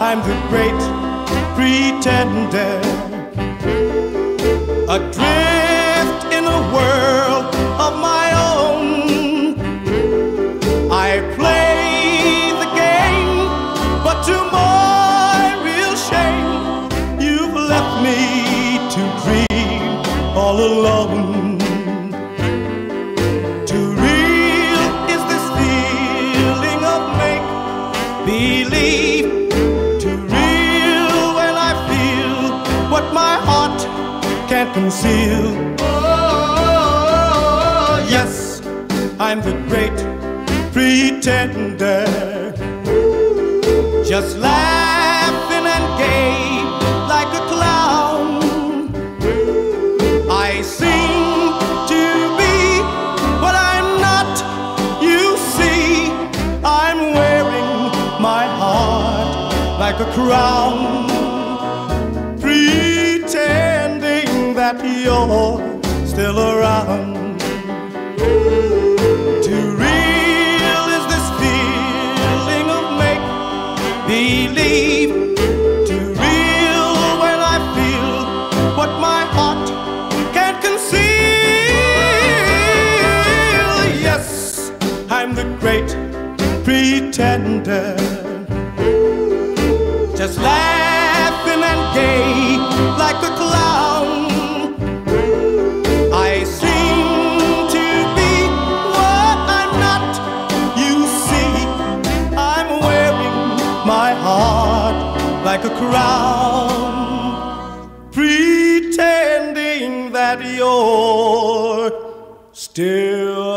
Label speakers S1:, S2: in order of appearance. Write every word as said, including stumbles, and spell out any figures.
S1: I'm the great pretender, adrift in a world of my own. I play the game, but to my real shame, you've left me to dream all alone. Too real is this feeling of make-believe, too real when I feel what my heart can't conceal. Oh, yes, I'm the great pretender, just laughing and gay like a clown. I seem to be what I'm not, you see. I'm wearing my heart like a crown, pretending that you're still around. Too real is this feeling of make-believe, too real when I feel what my heart can't conceal. Yes, I'm the great pretender, just laughing and gay like a clown. I seem to be what I'm not, you see. I'm wearing my heart like a crown, pretending that you're still